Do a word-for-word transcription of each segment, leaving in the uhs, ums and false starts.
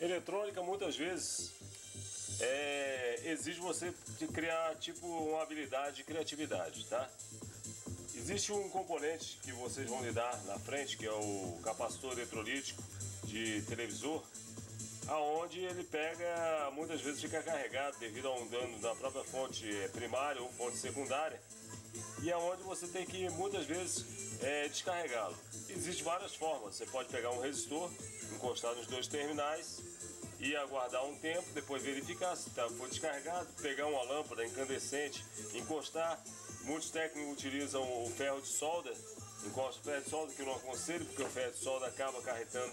Eletrônica muitas vezes é, exige você de criar tipo uma habilidade de criatividade, tá? Existe um componente que vocês vão lidar na frente, que é o capacitor eletrolítico de televisor, aonde ele pega, muitas vezes fica carregado devido a um dano da própria fonte primária ou fonte secundária, e aonde você tem que muitas vezes é, descarregá-lo. Existem várias formas. Você pode pegar um resistor, encostar nos dois terminais e aguardar um tempo, depois verificar se tá, foi descarregado, pegar uma lâmpada incandescente, encostar. Muitos técnicos utilizam o ferro de solda, encosta o ferro de solda, que eu não aconselho, porque o ferro de solda acaba acarretando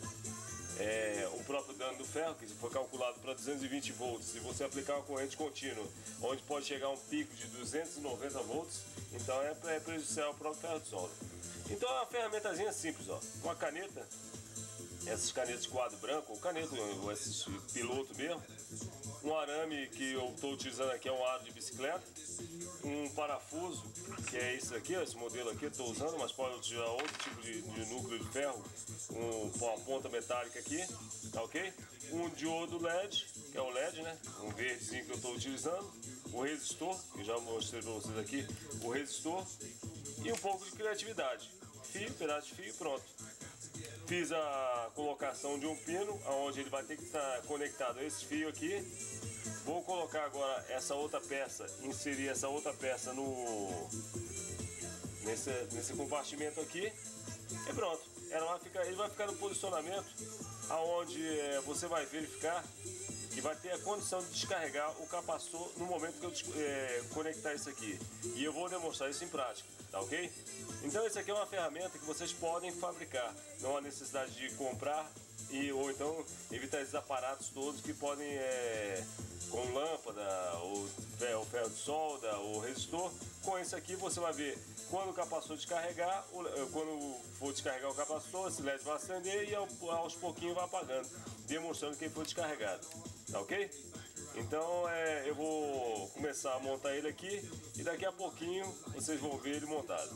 é, o próprio dano do ferro, que foi calculado para duzentos e vinte volts. Se você aplicar uma corrente contínua, onde pode chegar a um pico de duzentos e noventa volts, então é, é prejudicial ao próprio ferro de solda. Então é uma ferramentazinha simples, ó, uma caneta, essas canetas de quadro branco, ou caneta, ou esses piloto mesmo, um arame que eu estou utilizando aqui é um aro de bicicleta, um parafuso, que é esse aqui, esse modelo aqui eu estou usando, mas pode utilizar outro tipo de, de núcleo de ferro, um, uma ponta metálica aqui, tá ok? Um diodo L E D, que é o L E D, né? Um verdezinho que eu estou utilizando, o resistor, que eu já mostrei para vocês aqui, o resistor, e um pouco de criatividade, fio, pedaço de fio e pronto. Fiz a colocação de um pino, onde ele vai ter que estar conectado a esse fio aqui. Vou colocar agora essa outra peça, inserir essa outra peça no nesse, nesse compartimento aqui e pronto. Ela vai ficar, ele vai ficar no posicionamento aonde é, você vai verificar que vai ter a condição de descarregar o capacitor no momento que eu é, conectar isso aqui. E eu vou demonstrar isso em prática, tá ok? Então isso aqui é uma ferramenta que vocês podem fabricar, não há necessidade de comprar e, ou então evitar esses aparatos todos que podem, é, com lâmpada, ou ferro, ferro de solda, ou resistor. Com isso aqui você vai ver quando o capacitor descarregar, quando for descarregar o capacitor, esse L E D vai acender e aos pouquinhos vai apagando, demonstrando que ele foi descarregado, tá ok? Então é, eu vou começar a montar ele aqui e daqui a pouquinho vocês vão ver ele montado.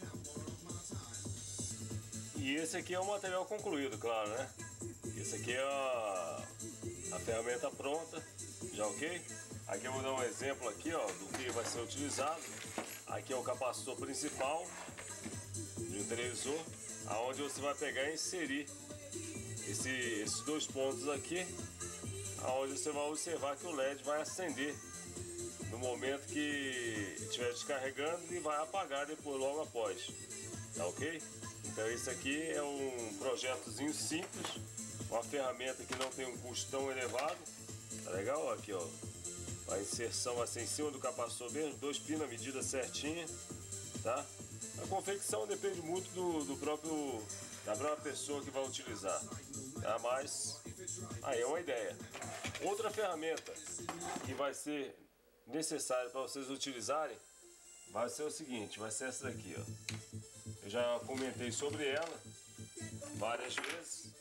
E esse aqui é o material concluído, claro, né? Esse aqui é a, a ferramenta pronta, já ok? Aqui eu vou dar um exemplo aqui, ó, do que vai ser utilizado. Aqui é o capacitor principal de um televisor, aonde você vai pegar e inserir esse, esses dois pontos aqui, aonde você vai observar que o L E D vai acender no momento que estiver descarregando e vai apagar depois, logo após, tá ok? Então esse aqui é um projetozinho simples, uma ferramenta que não tem um custo tão elevado, tá legal? Aqui ó, a inserção vai ser em cima do capacitor mesmo, dois pinos, a medida certinha, tá? A confecção depende muito do, do próprio, da própria pessoa que vai utilizar, tá? Mas aí é uma ideia. Outra ferramenta que vai ser necessária para vocês utilizarem vai ser o seguinte, vai ser essa daqui, ó. Eu já comentei sobre ela várias vezes.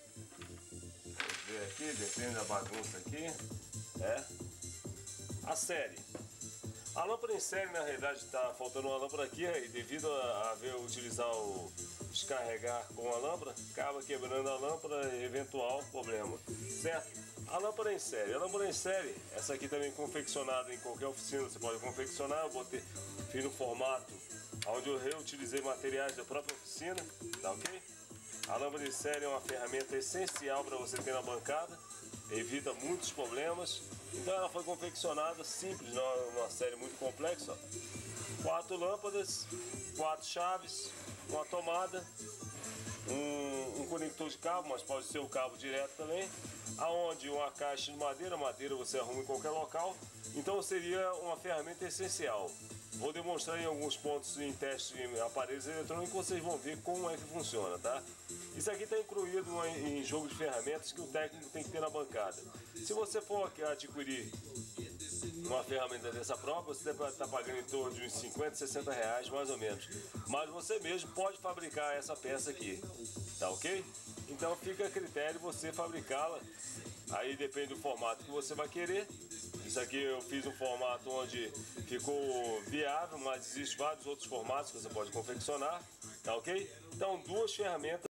Vamos ver aqui, depende da bagunça aqui. É a série. A lâmpada em série, na realidade, está faltando uma lâmpada aqui, e devido a haver utilizar o descarregar com a lâmpada, acaba quebrando a lâmpada, eventual problema, certo? A lâmpada em série. A lâmpada em série, essa aqui também confeccionada em qualquer oficina, você pode confeccionar. Eu botei, fiz no formato onde eu reutilizei materiais da própria oficina, tá ok? A lâmpada em série é uma ferramenta essencial para você ter na bancada, evita muitos problemas. Então ela foi confeccionada simples, não é uma série muito complexa. Ó. Quatro lâmpadas, quatro chaves, uma tomada, um, um conector de cabo, mas pode ser o cabo direto também, aonde uma caixa de madeira, madeira você arruma em qualquer local. Então seria uma ferramenta essencial. Vou demonstrar em alguns pontos em teste em aparelhos eletrônicos, vocês vão ver como é que funciona, tá? Isso aqui está incluído em jogo de ferramentas que o técnico tem que ter na bancada. Se você for adquirir uma ferramenta dessa própria, você deve estar pagando em torno de uns cinquenta, sessenta reais mais ou menos. Mas você mesmo pode fabricar essa peça aqui, tá ok? Então fica a critério você fabricá-la, aí depende do formato que você vai querer. Isso aqui eu fiz um formato onde ficou viável, mas existem vários outros formatos que você pode confeccionar, tá ok? Então duas ferramentas